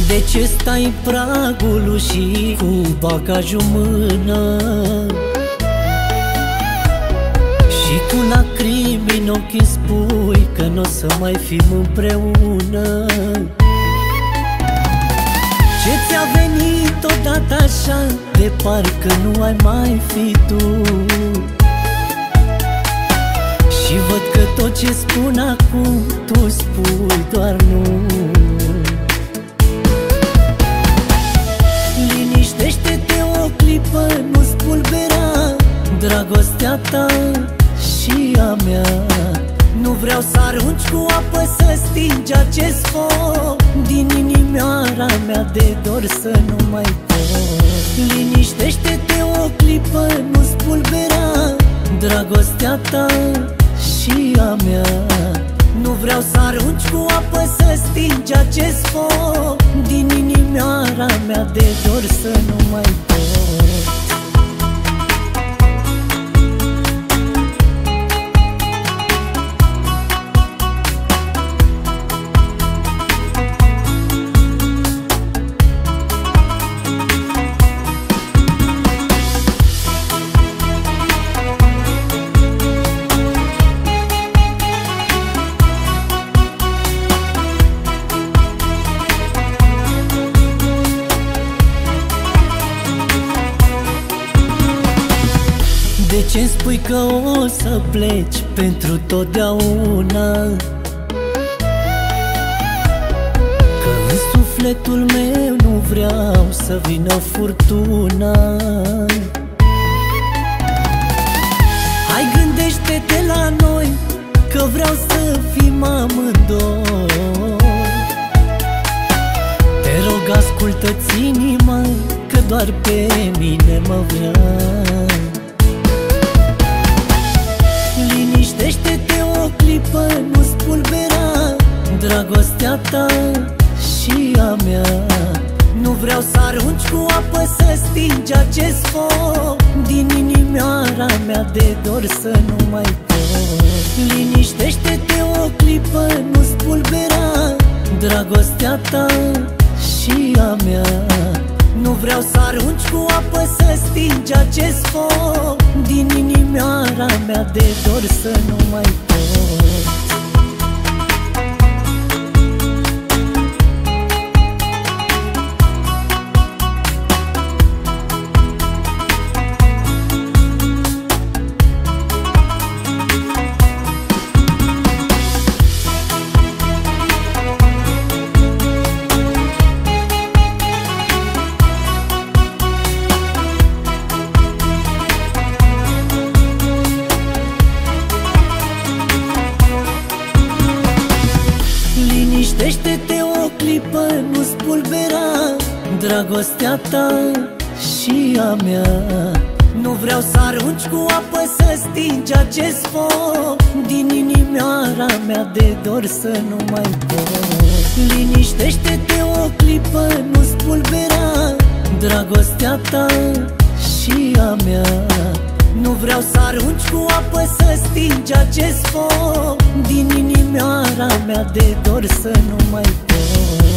De ce stai în pragul ușii cu bagajul în mână și cu lacrimi în ochi spui că n-o să mai fim împreună? Ce ți-a venit odată așa, de parcă nu ai mai fi tu? Și văd că tot ce spun acum, tu spui doar nu. Liniștește-te o clipă, nu spulbera dragostea ta și a mea. Nu vreau să arunci cu apă să stingi acest foc din inimioara mea, de dor să nu mai pot. Liniștește-te o clipă, nu spulbera dragostea ta și a mea. Nu vreau să arunci cu apă să stingi acest foc din inimioara mea, de dor să nu mai pot. De ce-mi spui că o să pleci pentru totdeauna? Că în sufletul meu nu vreau să vină furtuna. Hai, gândește-te la noi, că vreau să fim amândoi. Te rog, ascultă-ți inima, că doar pe mine mă vrea. Liniștește-te o clipă, nu spulbera dragostea ta și a mea. Nu vreau să arunci cu apă să stingi acest foc din inimioara mea, de dor să nu mai pot. Liniștește-te o clipă, nu spulbera dragostea ta și a mea. Nu vreau să arunci cu apă să stingi acest foc din inimioara mea, de dor să nu mai pot. Liniștește-te o clipă, nu spulbera dragostea ta și a mea. Nu vreau să arunci cu apă să stingi acest foc din inimioara mea, de dor să nu mai pot. Liniștește-te o clipă, nu spulbera dragostea ta și a mea. Nu vreau să arunci cu apă să stingi acest foc din inimioara mea, de dor să nu mai pot.